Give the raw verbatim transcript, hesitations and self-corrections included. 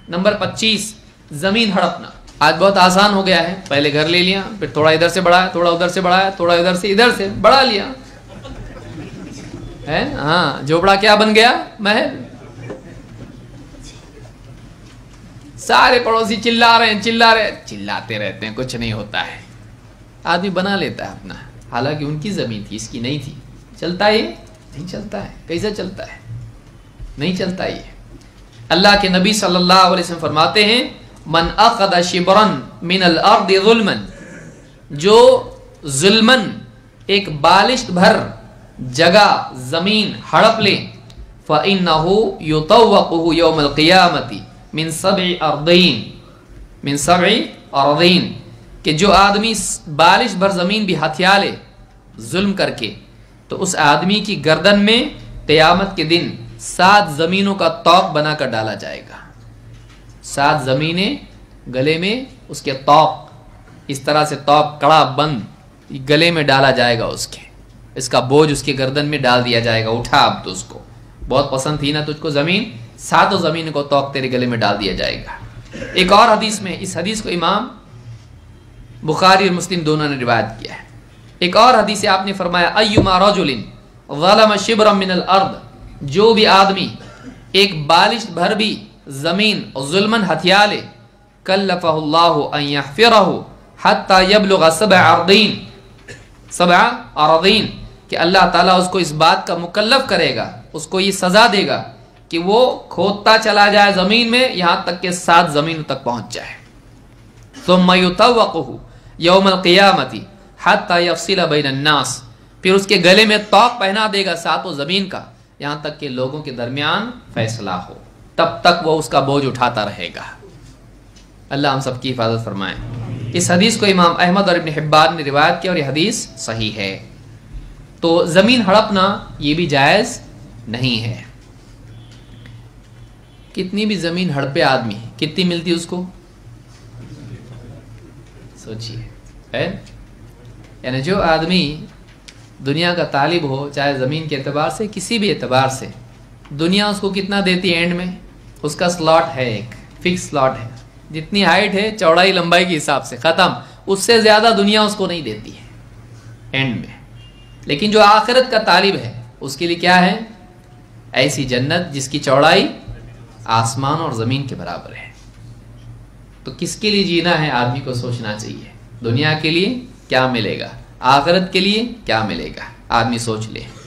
Number پچیس، زمین ہڑپنا. آج بہت آسان ہو گیا ہے، پہلے گھر لے لیا، پھر تھوڑا ادھر سے بڑھایا، تھوڑا ادھر سے بڑھایا، تھوڑا ادھر سے ادھر سے بڑھا لیا ہے. ہاں جھوپڑا کیا بن گیا؟ محل. سارے پڑوسی چلا رہے ہیں چلا رہے ہیں چلاتے رہتے ہیں، کچھ نہیں ہوتا ہے. آدمی بنا لیتا ہے اپنا، حالانکہ ان کی زمین تھی، اس کی نہیں تھی. چلتا ہے؟ نہیں چلتا ہے. کیسے چلتا ہے؟ نہیں چلتا. یہ اللہ کے نبی صلی اللہ علیہ وسلم فرماتے ہیں من اخذ شبرا من الارض ظلما، جو ظلمن ایک بالشت بھر جگہ زمین ہڑپ لے، فإنه يطوقه يوم القيامة من سبع ارضین من سبع ارضین، کہ جو آدمی بالش بھر زمین بھی ہتھیا لے ظلم کر کے، تو اس آدمی کی گردن میں قیامت کے دن سات زمینوں کا طوق بنا کر ڈالا جائے گا. سات زمینیں گلے میں اس کے طوق، اس طرح سے طوق کڑا بند گلے میں ڈالا جائے گا. اس کے اس کا بوجھ اس کے گردن میں ڈال دیا جائے گا. اٹھا اب تو اس کو بہت پسند تھی نا تجھ کو زمین، ساتوں زمین کو طوق تیرے گلے میں ڈال دیا جائے گا. ایک اور حدیث میں، اس حدیث کو امام بخاری اور مسلم دونوں نے روایت کیا ہے. ایک اور حدیث آپ نے فرمایا ایما رجل ظلم شبرا من الارض، جو بھی آدمی ایک بالش بھر بھی زمین ظلمن ہتھیا لے، کلفہ اللہ ان یحفرہ حتی یبلغ سبع ارضین سبع ارضین، کہ اللہ تعالیٰ اس کو اس بات کا مکلف کرے گا، اس کو یہ سزا دے گا کہ وہ کھودتا چلا جائے زمین میں یہاں تک کہ سات زمینوں تک پہنچ جائے. ثم یطوقہ یوم القیامت حتی یفصل بین الناس، پھر اس کے گلے میں طوق پہنا دے گا ساتوں زمین کا، یہاں تک کہ لوگوں کے درمیان فیصلہ ہو، تب تک وہ اس کا بوجھ اٹھاتا رہے گا. اللہ ہم سب کی حفاظت فرمائے. اس حدیث کو امام احمد اور ابن حبان نے روایت کیا اور یہ حدیث صحیح ہے. تو زمین ہڑپنا یہ بھی جائز نہیں ہے. کتنی بھی زمین ہڑپے آدمی، کتنی ملتی اس کو؟ سوچیے، یعنی جو آدمی دنیا کا طالب ہو، چاہے زمین کے اعتبار سے کسی بھی اعتبار سے، دنیا اس کو کتنا دیتی ہے اینڈ میں؟ اس کا سلاٹ ہے، ایک فکس سلاٹ ہے، جتنی ہائٹ ہے چوڑائی لمبائی کے حساب سے ختم، اس سے زیادہ دنیا اس کو نہیں دیتی ہے اینڈ میں. لیکن جو آخرت کا طالب ہے اس کے لیے کیا ہے؟ ایسی جنت جس کی چوڑائی آسمان اور زمین کے برابر ہے. تو کس کے لیے جینا ہے آدمی کو سوچنا چاہیے. دنیا کے لیے کیا ملے گا، آخرت کے لیے کیا ملے گا، آدمی سوچ لے.